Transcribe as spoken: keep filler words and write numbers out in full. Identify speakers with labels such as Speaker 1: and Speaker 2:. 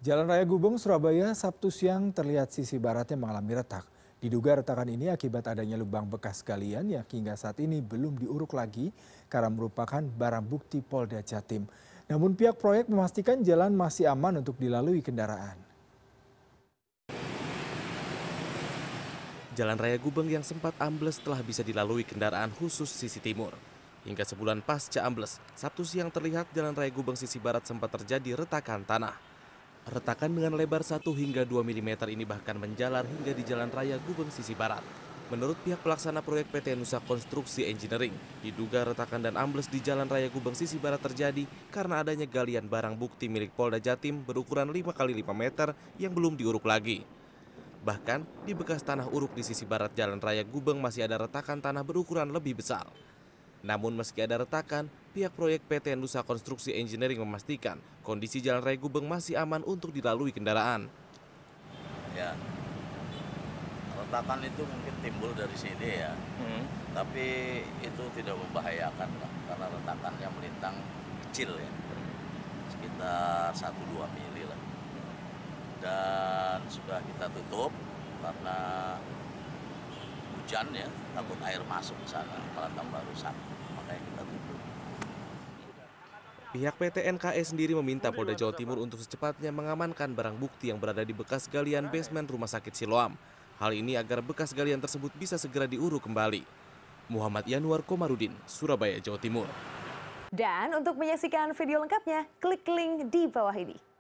Speaker 1: Jalan Raya Gubeng, Surabaya, Sabtu siang terlihat sisi baratnya mengalami retak. Diduga retakan ini akibat adanya lubang bekas galian yang hingga saat ini belum diuruk lagi karena merupakan barang bukti Polda Jatim. Namun pihak proyek memastikan jalan masih aman untuk dilalui kendaraan.
Speaker 2: Jalan Raya Gubeng yang sempat ambles telah bisa dilalui kendaraan khusus sisi timur. Hingga sebulan pasca ambles, Sabtu siang terlihat Jalan Raya Gubeng sisi barat sempat terjadi retakan tanah. Retakan dengan lebar satu hingga dua milimeter ini bahkan menjalar hingga di Jalan Raya Gubeng sisi barat. Menurut pihak pelaksana proyek P T Nusa Konstruksi Engineering, diduga retakan dan ambles di Jalan Raya Gubeng sisi barat terjadi karena adanya galian barang bukti milik Polda Jatim berukuran lima kali lima meter yang belum diuruk lagi. Bahkan di bekas tanah uruk di sisi barat Jalan Raya Gubeng masih ada retakan tanah berukuran lebih besar. Namun meski ada retakan, pihak proyek P T Nusa Konstruksi Engineering memastikan kondisi Jalan Raya Gubeng masih aman untuk dilalui kendaraan.
Speaker 3: Ya, retakan itu mungkin timbul dari sini ya, hmm. tapi itu tidak membahayakan lah, karena retakannya melintang kecil ya, sekitar satu sampai dua mili lah. Dan sudah kita tutup karena hujan ya, takut air masuk ke sana, malah tambah rusak, makanya kita tutup.
Speaker 2: Pihak P T N K E sendiri meminta Polda Jawa Timur untuk secepatnya mengamankan barang bukti yang berada di bekas galian basement Rumah Sakit Siloam. Hal ini agar bekas galian tersebut bisa segera diuruk kembali. Muhammad Yanuar Komarudin, Surabaya, Jawa Timur.
Speaker 4: Dan untuk menyaksikan video lengkapnya, klik link di bawah ini.